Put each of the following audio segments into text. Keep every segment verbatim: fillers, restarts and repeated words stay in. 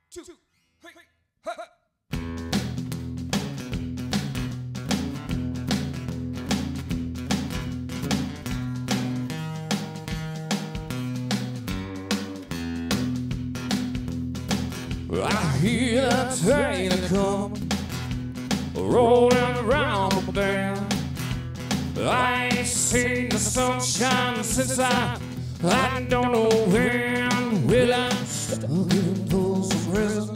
two, three, ha. I hear that train a-comin', rolling around the bend. I ain't seen the sunshine since I, I don't know when. Well, I'm stuck in Folsom Prison.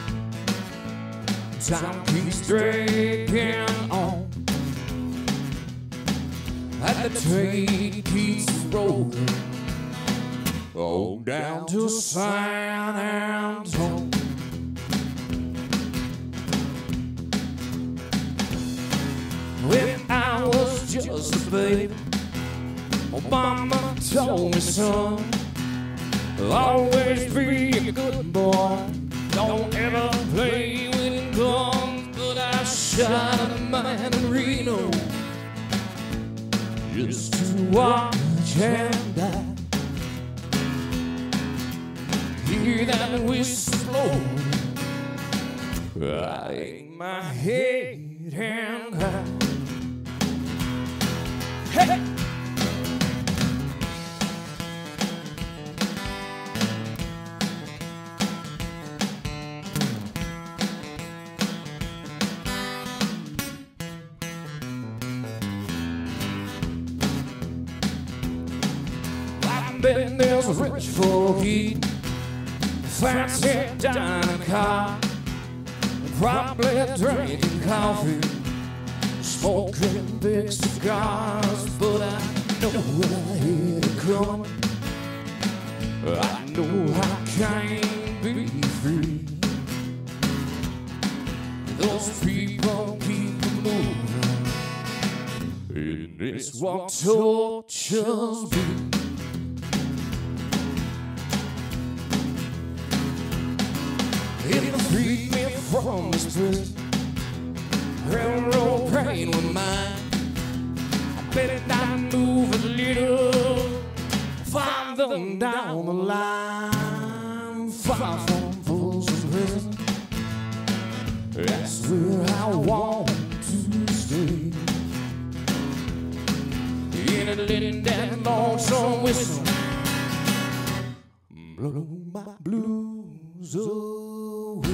Time keeps dragging on, and the train keeps rolling on down to San Antonio. When I was just a baby, my mama told me, son, always be a good boy, don't ever play with guns. But I shot a man in Reno just to watch him die. Hear that whistle blow, I aim my head and cry. Hey! I've been this rich for heat, fancy dining car, probably drinking coffee, smoking big cigars. But I know I hear it coming, I know I can't be free. Those people keep moving, and it's what tortures me. If you free me from this prison, railroad pain with mine, I bet I move a little farther down the line. Far from Folsom Prison, that's where I want to stay. In a little that lonesome whistle, blow my blues away.